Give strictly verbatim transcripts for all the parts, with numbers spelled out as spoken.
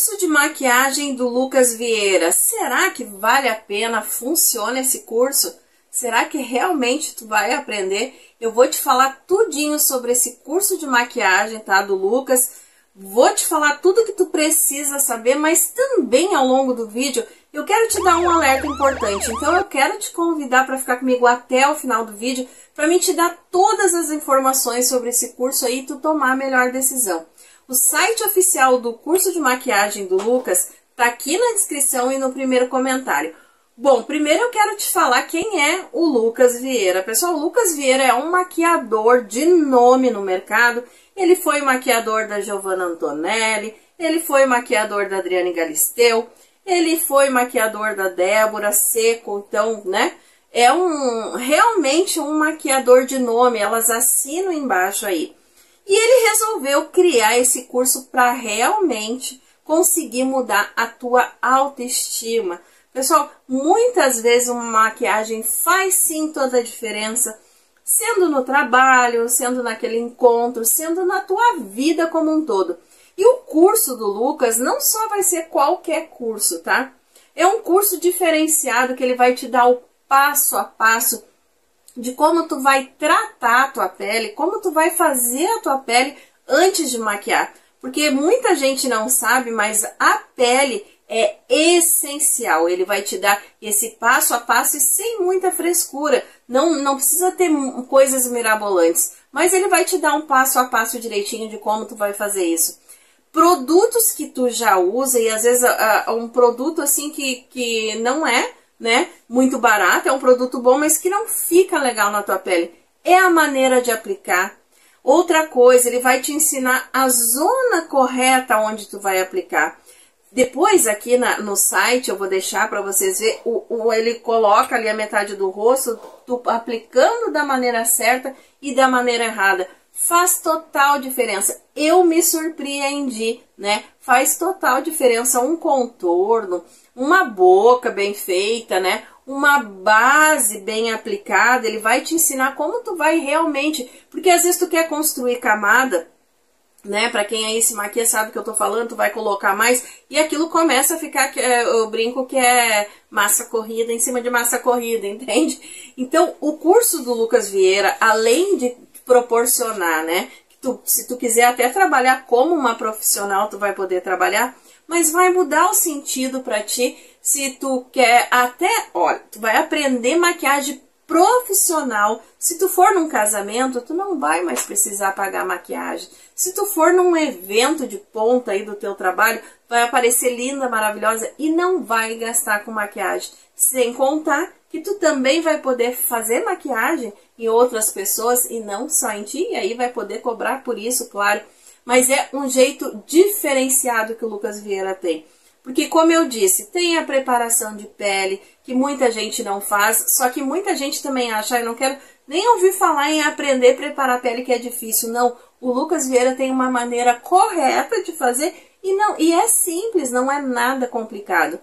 Curso de maquiagem do Lucas Vieira. Será que vale a pena? Funciona esse curso? Será que realmente tu vai aprender? Eu vou te falar tudinho sobre esse curso de maquiagem, tá? Do Lucas. Vou te falar tudo que tu precisa saber, mas também ao longo do vídeo eu quero te dar um alerta importante. Então eu quero te convidar para ficar comigo até o final do vídeo, para mim te dar todas as informações sobre esse curso aí e tu tomar a melhor decisão. O site oficial do curso de maquiagem do Lucas tá aqui na descrição e no primeiro comentário. Bom, primeiro eu quero te falar quem é o Lucas Vieira. Pessoal, o Lucas Vieira é um maquiador de nome no mercado. Ele foi maquiador da Giovanna Antonelli, ele foi maquiador da Adriane Galisteu, ele foi maquiador da Débora Seco, então, né? É um realmente um maquiador de nome, elas assinam embaixo aí. E ele resolveu criar esse curso para realmente conseguir mudar a tua autoestima. Pessoal, muitas vezes uma maquiagem faz sim toda a diferença, sendo no trabalho, sendo naquele encontro, sendo na tua vida como um todo. E o curso do Lucas não só vai ser qualquer curso, tá? É um curso diferenciado que ele vai te dar o passo a passo de como tu vai tratar a tua pele, como tu vai fazer a tua pele antes de maquiar. Porque muita gente não sabe, mas a pele é essencial. Ele vai te dar esse passo a passo e sem muita frescura. Não, não precisa ter coisas mirabolantes, mas ele vai te dar um passo a passo direitinho de como tu vai fazer isso. Produtos que tu já usa, e às vezes a, a, um produto assim que, que não é, né, muito barato, é um produto bom, mas que não fica legal na tua pele. É a maneira de aplicar. Outra coisa, ele vai te ensinar a zona correta onde tu vai aplicar. Depois aqui na, no site eu vou deixar para vocês ver, o, o, ele coloca ali a metade do rosto, tu aplicando da maneira certa e da maneira errada. Faz total diferença. Eu me surpreendi, né? Faz total diferença um contorno, uma boca bem feita, né? Uma base bem aplicada. Ele vai te ensinar como tu vai realmente... Porque às vezes tu quer construir camada, né? Pra quem aí se maquia sabe o que eu tô falando, tu vai colocar mais e aquilo começa a ficar, eu brinco que é massa corrida em cima de massa corrida, entende? Então, o curso do Lucas Vieira, além de proporcionar, né? Que tu, se tu quiser até trabalhar como uma profissional, tu vai poder trabalhar, mas vai mudar o sentido pra ti se tu quer até, olha, tu vai aprender maquiagem profissional. Se tu for num casamento, tu não vai mais precisar pagar maquiagem. Se tu for num evento de ponta aí do teu trabalho, vai aparecer linda, maravilhosa e não vai gastar com maquiagem. Sem contar que tu também vai poder fazer maquiagem em outras pessoas e não só em ti, e aí vai poder cobrar por isso, claro. Mas é um jeito diferenciado que o Lucas Vieira tem. Porque, como eu disse, tem a preparação de pele, que muita gente não faz, só que muita gente também acha, eu não quero nem ouvir falar em aprender a preparar a pele que é difícil. Não, o Lucas Vieira tem uma maneira correta de fazer e, não, e é simples, não é nada complicado.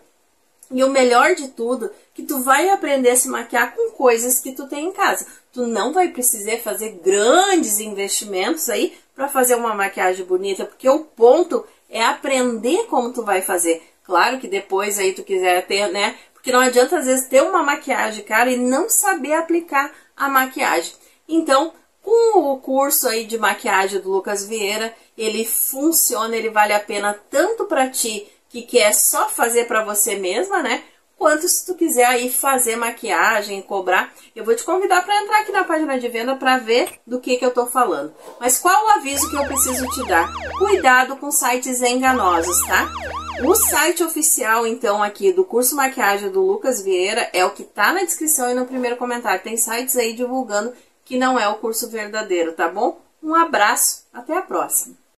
E o melhor de tudo, que tu vai aprender a se maquiar com coisas que tu tem em casa. Tu não vai precisar fazer grandes investimentos aí para fazer uma maquiagem bonita, porque o ponto é aprender como tu vai fazer. Claro que depois aí tu quiser ter, né? Porque não adianta às vezes ter uma maquiagem, cara, e não saber aplicar a maquiagem. Então, com o curso aí de maquiagem do Lucas Vieira, ele funciona, ele vale a pena tanto para ti que quer só fazer para você mesma, né? Quanto se tu quiser aí fazer maquiagem, cobrar. Eu vou te convidar para entrar aqui na página de venda para ver do que que eu tô falando. Mas qual o aviso que eu preciso te dar? Cuidado com sites enganosos, tá? O site oficial, então, aqui do curso maquiagem do Lucas Vieira é o que tá na descrição e no primeiro comentário. Tem sites aí divulgando que não é o curso verdadeiro, tá bom? Um abraço, até a próxima!